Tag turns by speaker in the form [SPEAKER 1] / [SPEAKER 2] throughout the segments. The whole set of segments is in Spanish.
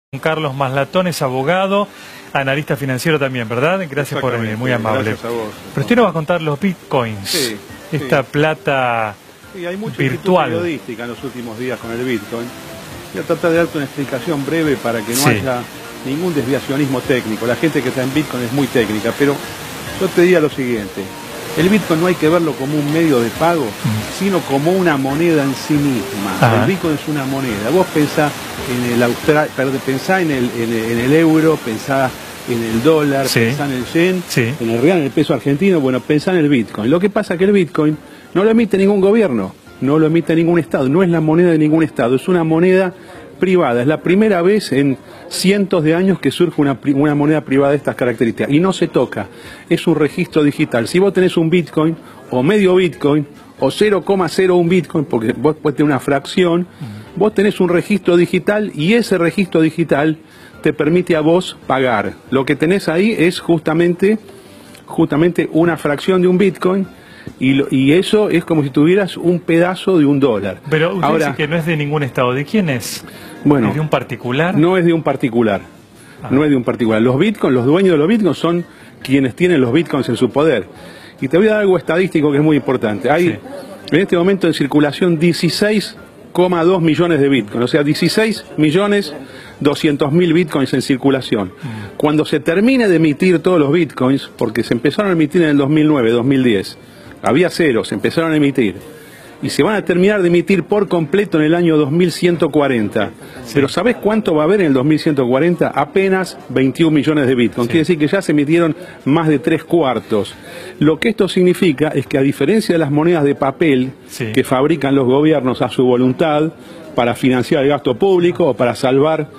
[SPEAKER 1] Carlos Maslatón es abogado, analista financiero también, ¿verdad? Gracias por venir, muy amable.
[SPEAKER 2] Gracias a vos.
[SPEAKER 1] Pero usted nos va a contar los bitcoins,
[SPEAKER 2] sí,
[SPEAKER 1] esta plata
[SPEAKER 2] sí, hay mucha
[SPEAKER 1] virtual
[SPEAKER 2] periodística en los últimos días con el bitcoin. Voy a tratar de darte una explicación breve para que no haya ningún desviacionismo técnico. La gente que está en bitcoin es muy técnica, pero yo te diría lo siguiente. El bitcoin no hay que verlo como un medio de pago, sino como una moneda en sí misma.
[SPEAKER 1] Ajá.
[SPEAKER 2] El bitcoin es una moneda. Vos pensá en el pensá en el euro, pensá en el dólar, pensá en el yen, en el real, en el peso argentino. Bueno, pensá en el bitcoin. Lo que pasa es que el bitcoin no lo emite ningún gobierno, no lo emite ningún estado, no es la moneda de ningún estado, es una moneda privada. Es la primera vez en cientos de años que surge una moneda privada de estas características y no se toca, es un registro digital. Si vos tenés un bitcoin o medio bitcoin o 0,01 bitcoin, porque vos podés tener una fracción, vos tenés un registro digital y ese registro digital te permite a vos pagar. Lo que tenés ahí es justamente una fracción de un bitcoin. Y eso es como si tuvieras un pedazo de un dólar.
[SPEAKER 1] Pero usted dice que no es de ningún estado. ¿De quién es?
[SPEAKER 2] Bueno,
[SPEAKER 1] ¿Es de un particular?
[SPEAKER 2] No es de un particular. No es de un particular. Los bitcoins, los dueños de los bitcoins son quienes tienen los bitcoins en su poder. Y te voy a dar algo estadístico que es muy importante. Hay en este momento en circulación 16,2 millones de bitcoins. O sea, 16.200.000 bitcoins en circulación. Cuando se termine de emitir todos los bitcoins, porque se empezaron a emitir en el 2009, 2010, había cero, se empezaron a emitir. Y se van a terminar de emitir por completo en el año 2140. Pero ¿sabés cuánto va a haber en el 2140? Apenas 21 millones de bitcoins. Quiere decir que ya se emitieron más de 3/4. Lo que esto significa es que, a diferencia de las monedas de papel que fabrican los gobiernos a su voluntad para financiar el gasto público o para salvar,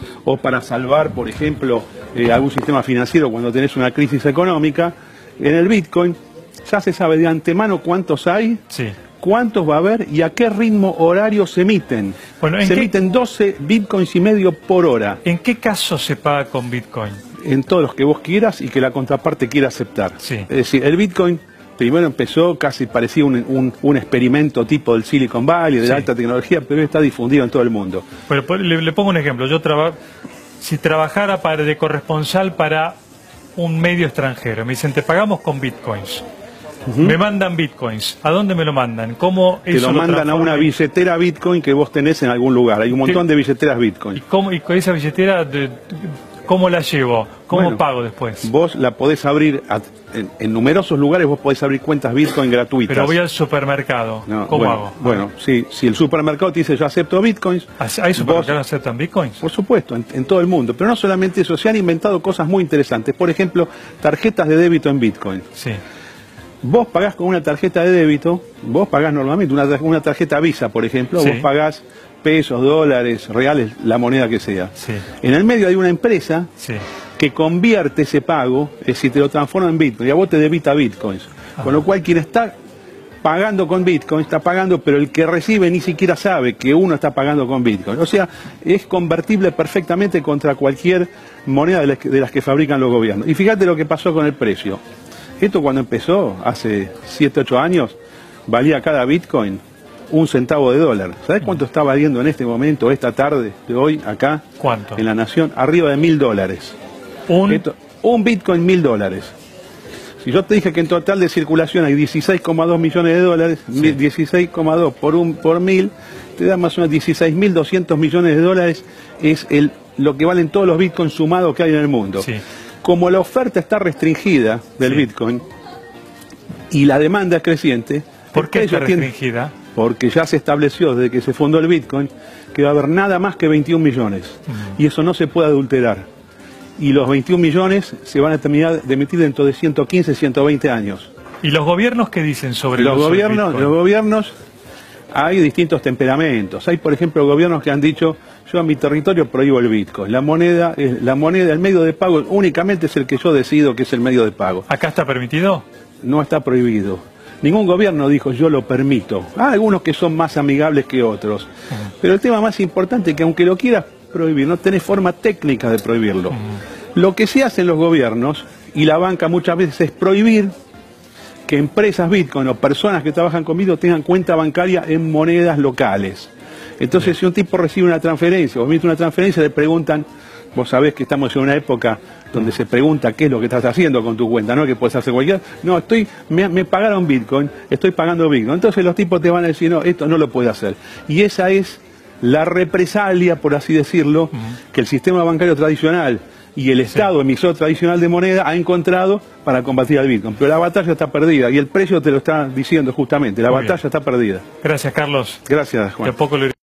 [SPEAKER 2] por ejemplo, algún sistema financiero cuando tenés una crisis económica, en el bitcoin ya se sabe de antemano cuántos hay, cuántos va a haber y a qué ritmo horario se emiten. Bueno, se emiten 12 bitcoins y medio por hora.
[SPEAKER 1] ¿En qué caso se paga con bitcoin?
[SPEAKER 2] En todos los que vos quieras y que la contraparte quiera aceptar. Es decir, el bitcoin primero empezó, casi parecía un experimento tipo del Silicon Valley, de la alta tecnología, pero está difundido en todo el mundo.
[SPEAKER 1] Pero le pongo un ejemplo. Si trabajara de corresponsal para un medio extranjero, me dicen, te pagamos con bitcoins. Me mandan bitcoins. ¿A dónde me lo mandan? ¿Cómo
[SPEAKER 2] te lo mandan a una billetera bitcoin que vos tenés en algún lugar? Hay un montón de billeteras bitcoin.
[SPEAKER 1] ¿Y con esa billetera cómo la llevo? ¿Cómo pago después?
[SPEAKER 2] Vos la podés abrir en numerosos lugares, vos podés abrir cuentas bitcoin gratuitas.
[SPEAKER 1] Pero voy al supermercado. ¿Cómo hago?
[SPEAKER 2] Bueno, si el supermercado te dice yo acepto bitcoins.
[SPEAKER 1] ¿Hay supermercados que aceptan bitcoins?
[SPEAKER 2] Por supuesto, en todo el mundo. Pero no solamente eso, se han inventado cosas muy interesantes. Por ejemplo, tarjetas de débito en bitcoin. Vos pagás con una tarjeta de débito, vos pagás normalmente una tarjeta Visa, por ejemplo, vos pagás pesos, dólares, reales, la moneda que sea. En el medio hay una empresa que convierte ese pago, es decir, te lo transforma en bitcoin, y a vos te debita bitcoins. Con lo cual quien está pagando con bitcoin está pagando, pero el que recibe ni siquiera sabe que uno está pagando con bitcoin. O sea, es convertible perfectamente contra cualquier moneda de las que fabrican los gobiernos. Y fíjate lo que pasó con el precio. Esto cuando empezó, hace 7, 8 años, valía cada bitcoin $0.01. ¿Sabés cuánto está valiendo en este momento, esta tarde de hoy, acá?
[SPEAKER 1] ¿Cuánto?
[SPEAKER 2] En La Nación, arriba de $1.000. Un bitcoin, $1.000. Si yo te dije que en total de circulación hay 16,2 millones de dólares, 16,2 por 1.000, te da más o menos 16.200 millones de dólares, es lo que valen todos los bitcoins sumados que hay en el mundo. Como la oferta está restringida del bitcoin y la demanda es creciente.
[SPEAKER 1] ¿Por qué está restringida?
[SPEAKER 2] Porque ya se estableció desde que se fundó el bitcoin que va a haber nada más que 21 millones. Y eso no se puede adulterar. Y los 21 millones se van a terminar de emitir dentro de 115, 120 años.
[SPEAKER 1] ¿Y los gobiernos qué dicen sobre
[SPEAKER 2] los gobiernos? Los gobiernos, hay distintos temperamentos. Hay, por ejemplo, gobiernos que han dicho, yo a mi territorio prohíbo el bitcoin. La moneda, el medio de pago únicamente es el que yo decido que es el medio de pago.
[SPEAKER 1] ¿Acá está permitido?
[SPEAKER 2] No está prohibido. Ningún gobierno dijo yo lo permito. Hay algunos que son más amigables que otros. Pero el tema más importante es que aunque lo quieras prohibir, no tenés forma técnica de prohibirlo. Lo que se hace en los gobiernos, y la banca muchas veces, es prohibir que empresas bitcoin o personas que trabajan con bitcoin tengan cuenta bancaria en monedas locales. Entonces, si un tipo recibe una transferencia o emite una transferencia, le preguntan, Vos sabés que estamos en una época donde se pregunta qué es lo que estás haciendo con tu cuenta, no que puedes hacer cualquier... No, me pagaron Bitcoin, estoy pagando Bitcoin. Entonces los tipos te van a decir, no, esto no lo puede hacer. Y esa es la represalia, por así decirlo, que el sistema bancario tradicional y el Estado emisor tradicional de moneda ha encontrado para combatir al Bitcoin. Pero la batalla está perdida y el precio te lo está diciendo justamente, la batalla está perdida.
[SPEAKER 1] Gracias, Carlos.
[SPEAKER 2] Gracias, Juan.
[SPEAKER 1] De a poco lo